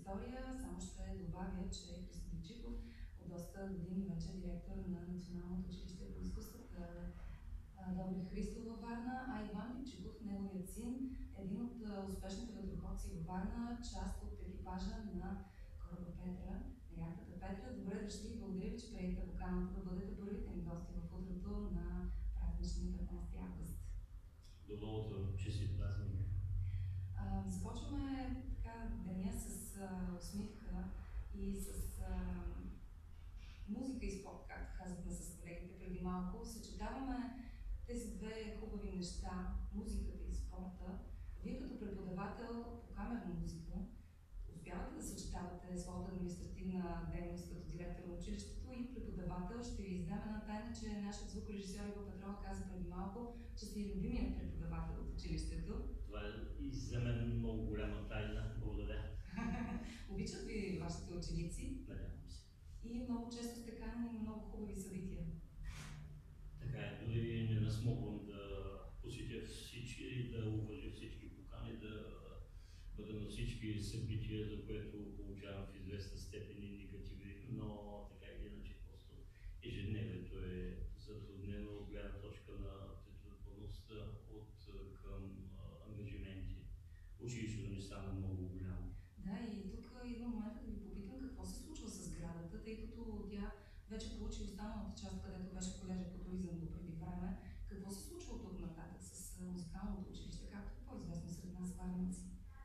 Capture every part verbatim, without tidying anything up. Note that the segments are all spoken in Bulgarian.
история, само ще добавя, че Христо Дичиков от доста години вече е директор на Националното училище по изкуствата Добри Христо във Варна, а Иван Дичиков, неговият син, един от успешните ветроходци във Варна, част от екипажа на кораба Петра, на яхтата Петра. Добре дошли и благодаря ви, че приехте поканата да бъдете първите ни гости в утрото на празничния петнайсети август. Добро утро, честит празник. Започваме така деня с а, усмивка и с а, музика и спорт, както казахме с колегите преди малко. Съчетаваме тези две хубави неща, музиката и спорта. Вие като преподавател по камерна музика успявате да съчетавате своята административна дейност като директор на училището и преподавател. Ще ви издам една тайна, че нашият звукорежисьор Иво Петрова каза преди малко, че сте и любимият преподавател от училището. Това е и за мен много голяма тайна. Благодаря. Обичат ви вашите ученици? Надявам се. И много често сте канени на много хубави събития. Така е, дори не насмогвам да посетя всички и да уважа всички покани, да бъда на всички събития, за което получавам в известна степен индикативи, но така или иначе просто ежедневието е затруднено от гледна точка на тетрадността от към ангажименти. Училището ни стана много голямо. Да, и тук идва момента да ви попитам какво се случва с сградата, тъй като тя вече получи останалата част, където беше колежа по туризъм до преди време. Какво се случва от тук нататък с музикалното училище, както е по-известно сред нас варненци?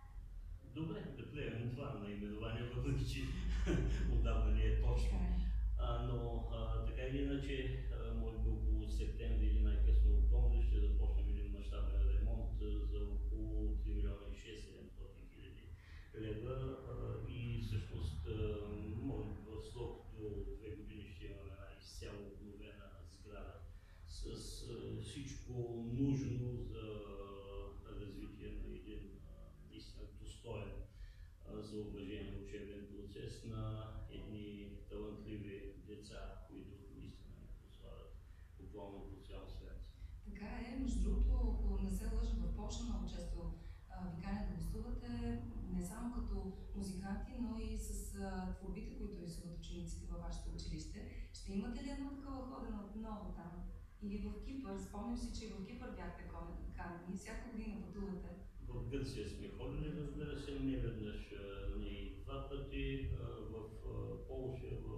Добре, да приемем това наименование, въпреки че отдавна не е точно. А, но а, така или иначе, а, може би около септември или най-късно октомври ще започнем един мащабен ремонт за около три милиона и шестстотин хиляди лева и всъщност може би в срок до две години ще имаме една изцяло обновена сграда с а, всичко нужно за развитие на един наистина достоен за уважение учебен процес на едни талантливи деца, които наистина ни прославят буквално по цял свят. Така е, между другото, ако не се лъжа, в Полша много често ви канят да гостувате, не само като музиканти, но и с а, творбите, които рисуват учениците във вашето училище. Ще имате ли едно такова ходене отново там? Или в Кипър? Спомням си, че и в Кипър бяхте канени, всяка година пътувате. В Гърция сме ходили, разбира се, не веднъж, не два пъти, в Полша, в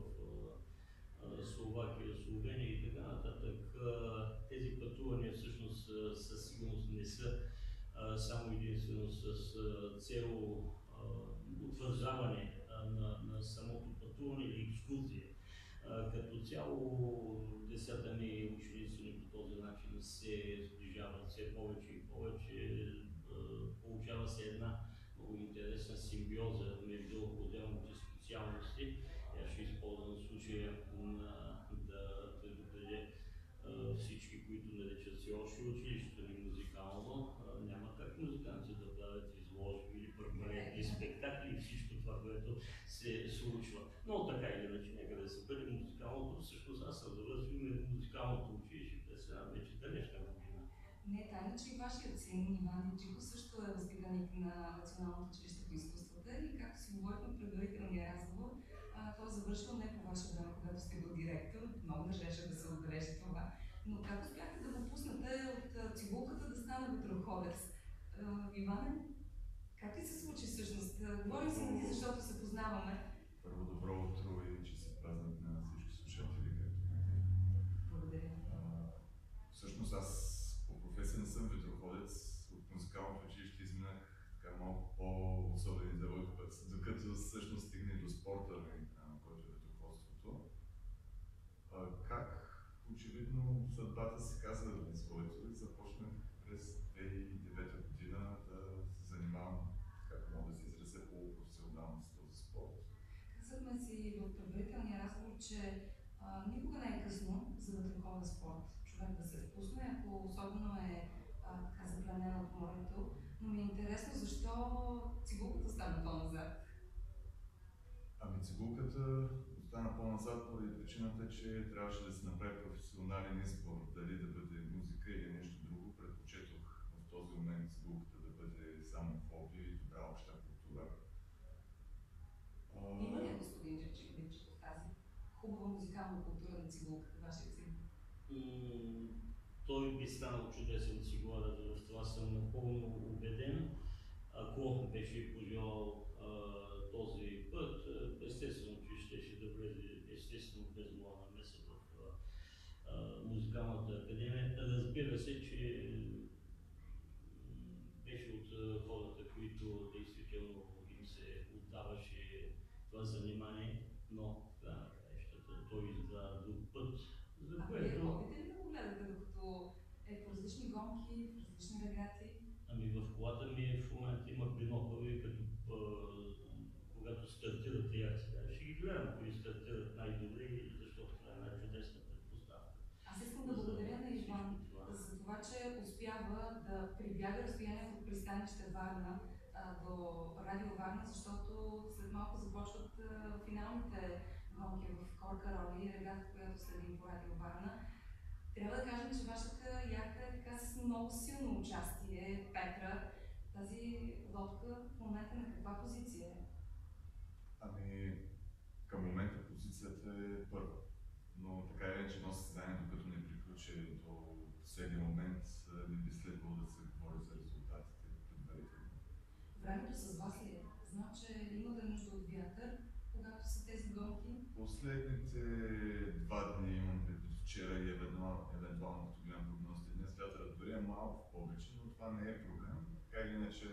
Словакия, Словения и така нататък. Тези пътувания всъщност със сигурност не са само единствено с цел утвърждаване на, на самото пътуване или екскурзия. Като цяло децата ни, ученици ни по този начин се сближават все повече и повече. Получава се една много интересна симбиоза между отделните специалности. Аз ще използвам случая на, да предупредя всички, които наричат си още училището ни музикално. Няма как музиканти да правят изложби или пък балетни спектакли и всичко това, което се случва. Но така или иначе, нека да се бъде музикалното. Всъщност аз съм завършил музикалното училище през една вече далечна година. Не е тайна, че и вашият син Иван Дичиков също е възпитаник на Националното училище по изкуствата и както си говорихме в предварителния разговор, той е завършил не по ваше време, когато сте бил директор, много държеше да се отбележи това, но как успяхте да го пуснете от цигулката да стане ветроходец? Иване, как ти се случи всъщност? Говорим си на ти, защото се познаваме. Първо добро утро и честит празник на всички слушатели, както благодаря. Всъщност аз по професия не съм ветроходец. От музикалното училище изминах така малко по-особен за друг път, докато всъщност стигне до спорта, който е ветроходството. Как? Очевидно съдбата се каза на своето и започнах през две хиляди и девета година да се занимавам, как мога да се изразя, полупрофесионално с този спорт. Казахме си в предварителния разговор, че а, никога не е късно за ветроходен спорт. Човек да се впусне, ако особено е а, така запленен от морето. Но ми е интересно защо цигулката стана по-назад. Ами цигулката остана по-назад поради причината, че трябваше да се направи професионален избор, дали да бъде музика или нещо друго. Предпочетох в този момент цигулката да бъде само хобби и добра обща култура. на цигулката, вашия син? М, той би станал чудесен цигулар, в това съм напълно убеден. Ако беше пожелал а, този път, естествено, че щеше да влезе естествено без моя намеса в а, а, музикалната академия. Разбира се, че беше от а, хората, които действително им се отдаваше това занимание, но да, той избра друг път, за а което... вие ходите ли да го гледате, докато е по различни гонки, в различни регати? Ами в колата ми в момента има бинокъл, като а, когато стартират яхтите. Ще ги гледам, кои стартират най-добре, защото това е една чудесна предпоставка. Аз искам да благодаря на Иван за това, че успява да прибяга разстоянието от пристанище Варна а, до Радио Варна, защото след малко започват а, финалните гонки в Коркароли, регата, която следим по Радио Варна. Трябва да кажем, че вашата яхта е така с много силно участие. Петра, тази лодка в момента на каква позиция е? Ами, към момента позицията е първа. Но така или иначе едно състезание, докато не приключи до последния момент, не би следвало да се говори за резултатите предварително. Времето с вас ли е? Знам, че имате нужда от вятър, когато са тези гонки. Последните два дни, имам предвид вчера и евентуално, евентуално като гледам прогнозите днес, вятърът дори е малко повече, но това не е проблем. Така или иначе,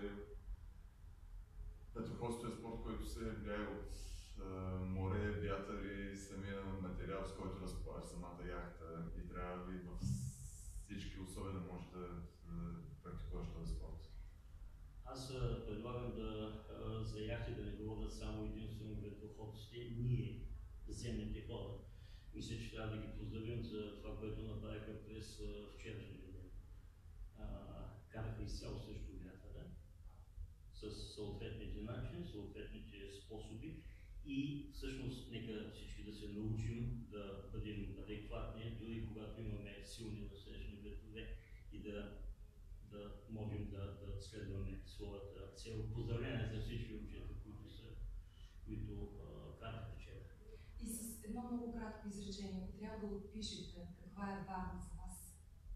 ветроходството е спорт, който се влияе от а, море, вятър и самия материал, с който разполага самата яхта и трябва ли във всички условия да може да, да практикуваш този спорт. Аз а, предлагам да а, за яхти да не говорят само единствено ветроходците, ние, земните хора. Мисля, че трябва да ги поздравим за това, което направиха през а, вчерашния ден. А, караха изцяло срещу вятъра, с съответните начини, съответните способи и всъщност нека всички да се научим да бъдем адекватни, дори когато имаме силни насрещни ветрове и да, да можем да, да следваме своята цел. Поздравления за всички момчета, които са, които а, караха вчера. И с едно много кратко изречение, ако трябва да опишете каква е Варна за вас?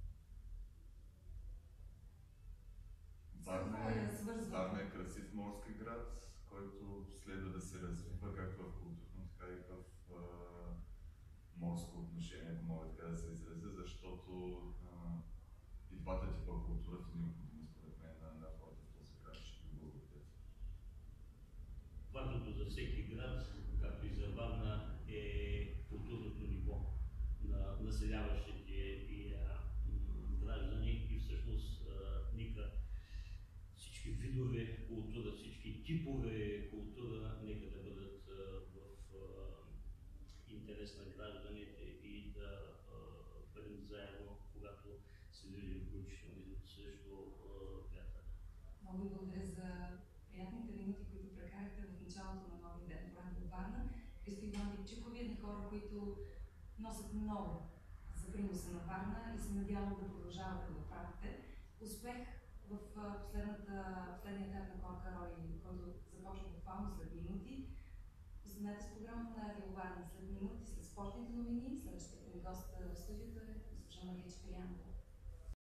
Варна е, свързва? Варна е красив морски град, който следва да се развива както в културно, така и в а, морско отношение, ако мога така да се изразя, защото а, и двата типа култура са необходими според мен на, на хората в този град, ще ви благодаря. Важното за всеки град, както и за Варна, е културното ниво на населяващите и а, граждани и всъщност а, нека всички видове култура, всички типове култура, нека да бъдат а, в а, интерес на гражданите и да а, бъдем заедно, когато се движим включително срещу вятъра. Много ви благодаря за приятните минути, които прекарахте в началото на новия ден по Радио Варна. Христо Иван Дикчиков, едни хора, които носят много за приноса на Варна и се надявам да продължавате да го правите. Успех в последната, последния етап на Коркароли, който започва буквално след минути. Останете с програмата на Радио Варна след минути, след спортните новини. Следващия гост в студиото е госпожа Мария Чепелянова.